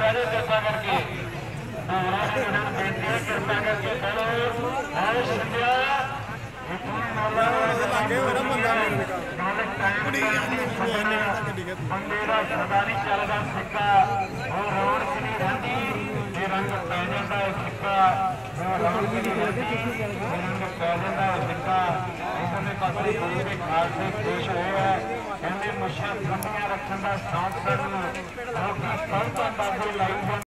बहरे कृपा करके बेनती कृपा करके करो बंदे का सदा नहीं चलता सिक्का और रौनक नहीं रही रंग पै जाता है सिक्का रौनक नहीं रही रंग पै जाता है सिक्का इधरले पासे गुरु के खालसे खुश होए कहते मुछां ठंडियां रखने का शौक सानू बाबे लाइव